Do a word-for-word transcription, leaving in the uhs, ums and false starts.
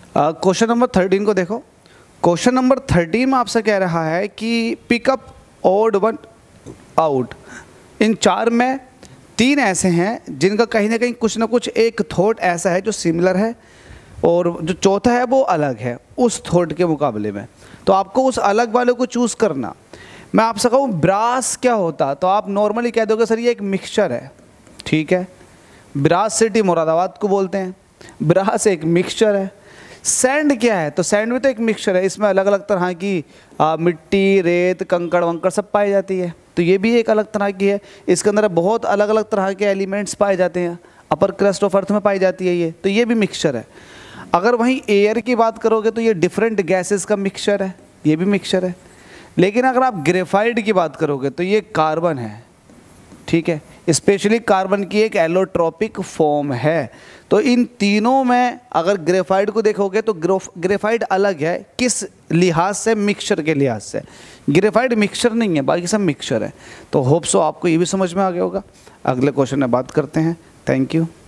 Question number thirteen को देखो। Question number thirteen में आपसे कह रहा है कि पिकअप ओड वन आउट। इन चार में तीन ऐसे हैं जिनका कहीं ना कहीं कुछ ना कुछ एक थॉट ऐसा है जो सिमिलर है, और जो चौथा है वो अलग है उस थॉट के मुकाबले में। तो आपको उस अलग वाले को चूज़ करना। मैं आपसे कहूँ ब्रास क्या होता, तो आप नॉर्मली कह दोगे सर ये एक मिक्सचर है, ठीक है। ब्रास सिटी मुरादाबाद को बोलते हैं, ब्रास एक मिक्सचर है। सैंड क्या है, तो सैंड में तो एक मिक्सचर है, इसमें अलग अलग तरह की आ, मिट्टी, रेत, कंकड़ वंकड़ सब पाई जाती है, तो ये भी एक अलग तरह की है। इसके अंदर बहुत अलग अलग तरह के एलिमेंट्स पाए जाते हैं, अपर क्रस्ट ऑफ अर्थ में पाई जाती है ये, तो ये भी मिक्सचर है। अगर वहीं एयर की बात करोगे तो ये डिफरेंट गैसेस का मिक्सचर है, ये भी मिक्सचर है। लेकिन अगर आप ग्रेफाइट की बात करोगे तो ये कार्बन है, ठीक है, स्पेशली कार्बन की एक एलोट्रोपिक फॉर्म है। तो इन तीनों में अगर ग्रेफाइट को देखोगे तो ग्रेफाइट अलग है, किस लिहाज से, मिक्सचर के लिहाज से। ग्रेफाइट मिक्सचर नहीं है, बाकी सब मिक्सचर है। तो होप सो आपको ये भी समझ में आ गया होगा। अगले क्वेश्चन में बात करते हैं। Thank you.